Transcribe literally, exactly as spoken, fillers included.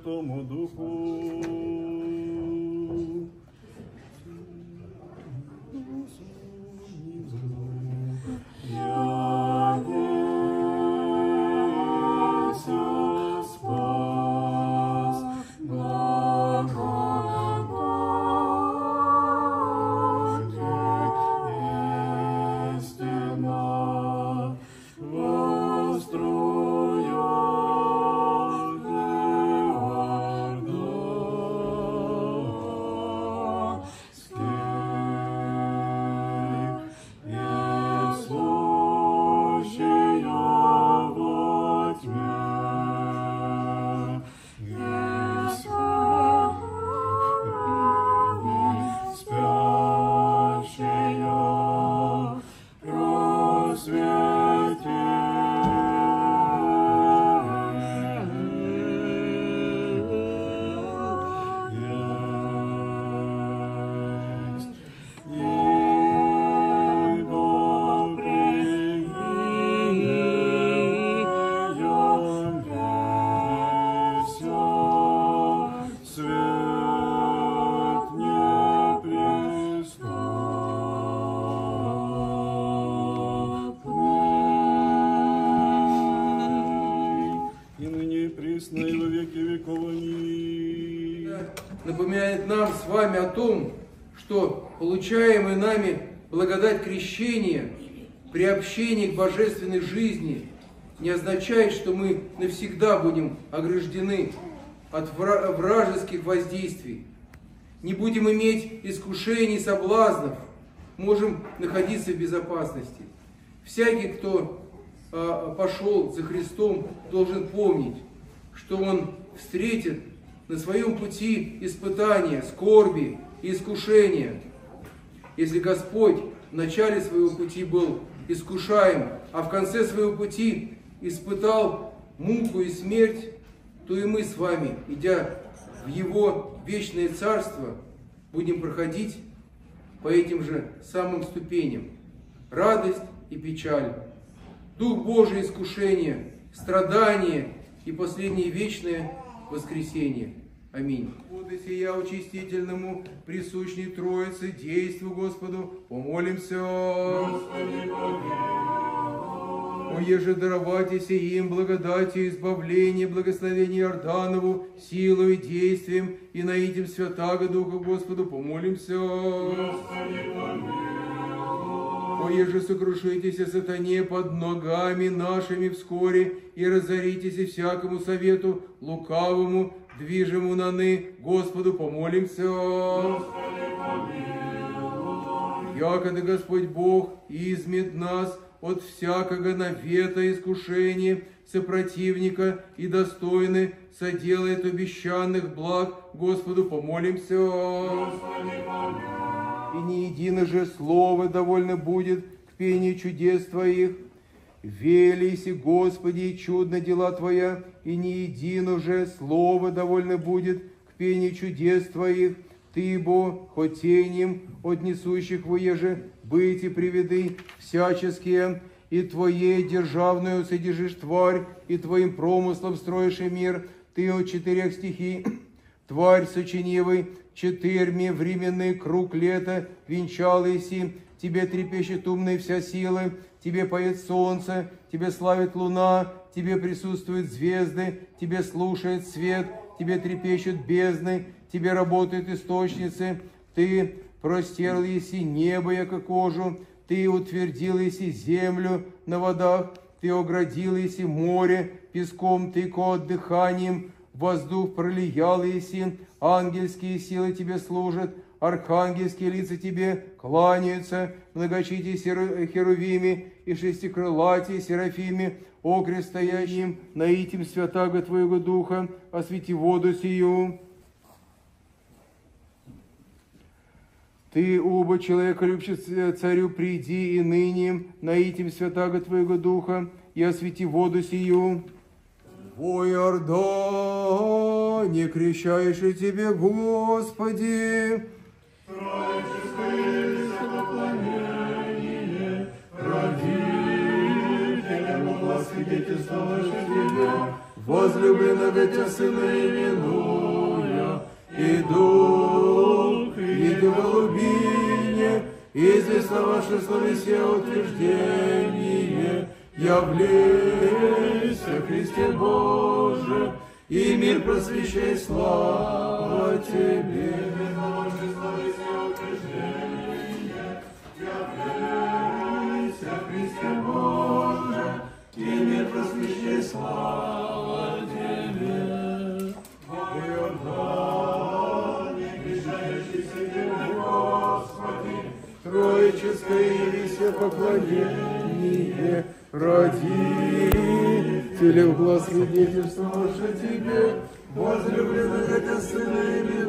Святому Духу. Напоминает нам с вами о том, что получаемая нами благодать крещения, приобщение к божественной жизни не означает, что мы навсегда будем ограждены от вражеских воздействий, не будем иметь искушений, соблазнов, можем находиться в безопасности. Всякий, кто а, пошел за Христом, должен помнить, что он встретит на своем пути испытания, скорби и искушения. Если Господь в начале своего пути был искушаем, а в конце своего пути испытал муку и смерть, то и мы с вами, идя в Его вечное Царство, будем проходить по этим же самым ступеням. Радость и печаль, Дух Божий искушение, страдание и последнее вечное воскресение. Аминь. Воды сия очистительному, присущей Троице, действу Господу, помолимся. Господи, помилуй. Оеже дароватися им благодатью, избавление, благословение Иорданову, силу и действием, и наитим Святаго Духа Господу, помолимся. Господи, помилуй. Оеже сокрушитесь сатане под ногами нашими вскоре, и разоритесь всякому совету лукавому, движему наны, Господу помолимся. Господи, помилуй. Якоды Господь Бог измет нас от всякого навета искушения, сопротивника и достойны соделает обещанных благ, Господу помолимся. Господи, помилуй. И не едино же слово довольно будет к пению чудес Твоих. Велися, Господи, и чудно дела Твоя, и не едино же слово довольно будет к пению чудес Твоих. Ты, бо, хотением от несущих воеже быть и приведы всяческие, и Твоей державную содержишь тварь, и Твоим промыслом строишь и мир. Ты от четырех стихий, тварь сочинивый, четырьми временный круг лета венчал иси, Тебе трепещет умная вся сила, Тебе поет солнце, Тебе славит луна, Тебе присутствуют звезды, Тебе слушает свет, Тебе трепещут бездны, Тебе работают источницы. Ты простерл еси небо, яко кожу, Ты утвердил еси землю на водах, Ты оградил еси море песком, Ты ко отдыханием, воздух пролиял еси, ангельские силы Тебе служат, архангельские лица Тебе кланяются, многочитие херувими и шестикрылатие серафими, окрест стоящим, наитим святаго Твоего Духа, освети воду сию. Ты, оба человека любящий царю, приди и ныне, наитим святаго Твоего Духа, и освети воду сию. Во Иордане крещаешь Тебе, Господи, Троицкое поклонение, родителям во свидетельствовавши Тебя, возлюбленного Тебя Сына именуя, и Дух, и Ты голубине, известно ваше словесие утверждение, явлейся, Христе Боже, и мир просвещай, слава Тебе. Явлейся, Христе Боже, и мир просвещай, слава Тебе. В Иордане, пришающийся Тебе, Господи, троическое явися поклонение, родителям глаз свидетельствовавши Тебе, возлюбленного Тебя Сына именуя,